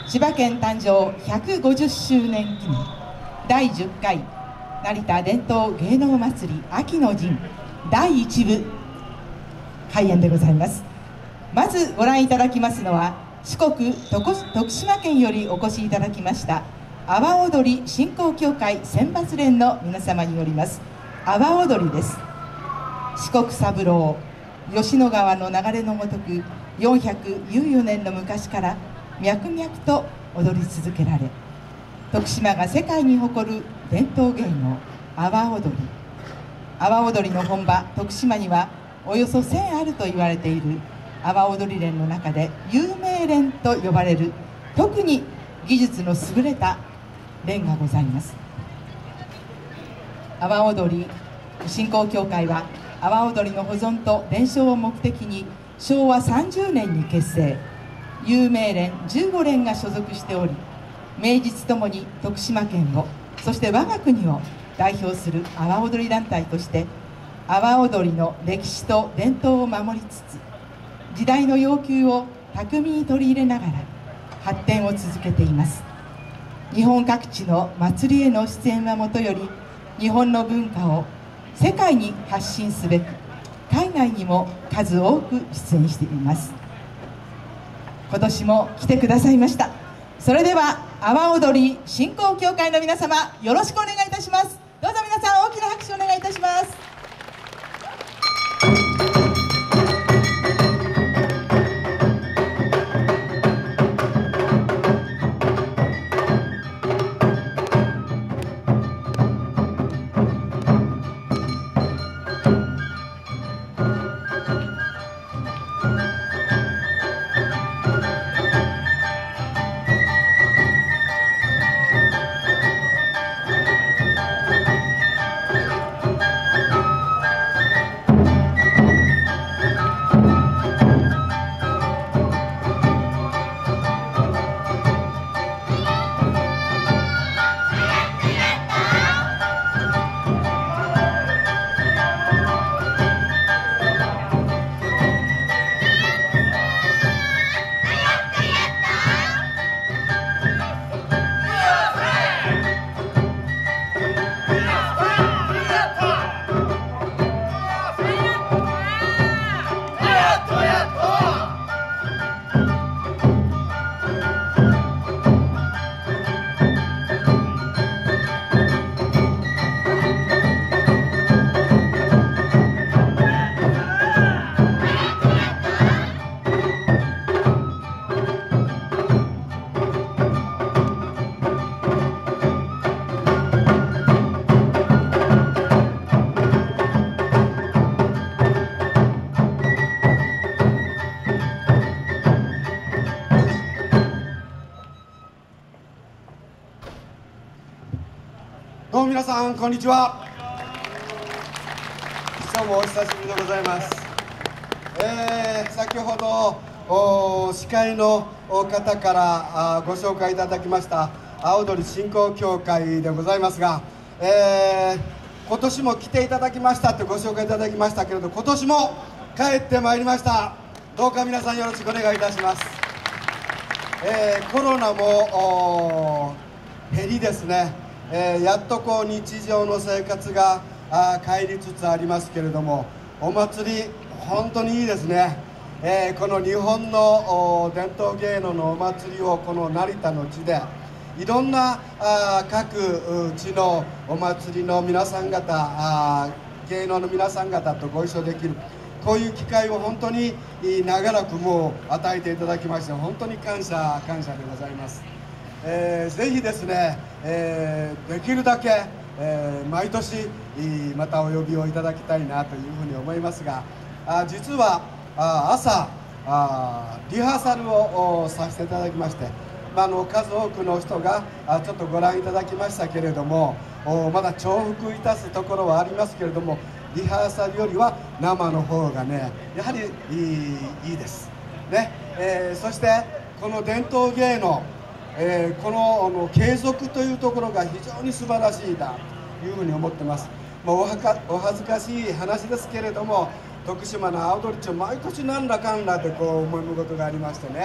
千葉県誕生150周年記念第10回成田伝統芸能祭り秋の陣第1部開演でございます。まずご覧いただきますのは、四国徳島県よりお越しいただきました阿波踊り振興協会選抜連の皆様によります阿波踊りです。四国三郎、吉野川の流れのごとく414年の昔から脈々と踊り続けられ、徳島が世界に誇る伝統芸能阿波踊り。阿波踊りの本場徳島にはおよそ1000あると言われている阿波踊り連の中で有名連と呼ばれる特に技術の優れた連がございます。阿波踊り振興協会は阿波踊りの保存と伝承を目的に昭和30年に結成、有名連15連が所属しており、名実ともに徳島県をそして我が国を代表する阿波踊り団体として阿波踊りの歴史と伝統を守りつつ、時代の要求を巧みに取り入れながら発展を続けています。日本各地の祭りへの出演はもとより、日本の文化を世界に発信すべく海外にも数多く出演しています。今年も来てくださいました。それでは阿波踊り振興協会の皆様、よろしくお願いいたします。どうぞ皆さん大きな拍手をお願いいたします。 どうも皆さんこんにちは。今日もお久しぶりでございます。先ほど司会の方からご紹介いただきました阿波踊り振興協会でございますが、今年も来ていただきましたってご紹介いただきましたけれど、今年も帰ってまいりました。どうか皆さんよろしくお願いいたします。コロナも減りですね、やっとこう日常の生活が帰りつつありますけれども、お祭り本当にいいですね。この日本の伝統芸能のお祭りをこの成田の地でいろんな各地のお祭りの皆さん方、芸能の皆さん方とご一緒できる、こういう機会を本当に長らくもう与えていただきまして、本当に感謝でございます。ぜひですね、できるだけ、毎年またお呼びをいただきたいなというふうに思いますが、実は朝リハーサルをさせていただきまして、数多くの人がちょっとご覧いただきましたけれども、まだ重複いたすところはありますけれども、リハーサルよりは生の方がね、やはりいいですね。そしてこの伝統芸能、この継続というところが非常に素晴らしいなというふうに思ってます。お恥ずかしい話ですけれども、徳島の阿波踊り町、毎年なんだかんだでこう思いむことがありましてね、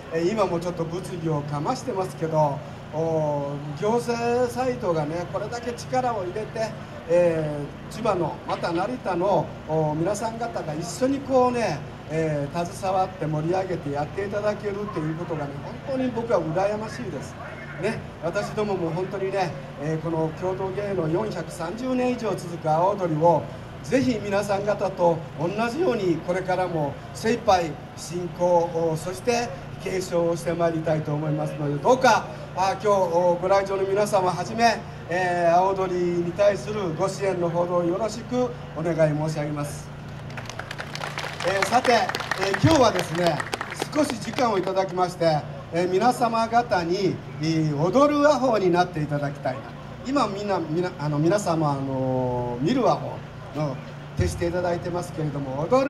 今もちょっと物議をかましてますけど、行政サイトがねこれだけ力を入れて、千葉のまた成田の皆さん方が一緒にこうね、携わって盛り上げてやっていただけるということがね本当に僕は羨ましいです。ね、私どもも本当にね、この郷土芸能430年以上続く阿波踊りをぜひ皆さん方と同じようにこれからも精一杯進行そして継承をしてまいりたいと思いますので、どうか今日ご来場の皆様はじめ、阿波踊りに対するご支援のほどよろしくお願い申し上げます。さて、今日はですね少し時間をいただきまして、皆様方に踊る阿呆になっていただきたいな。今皆様見る阿呆の徹していただいてますけれども、踊る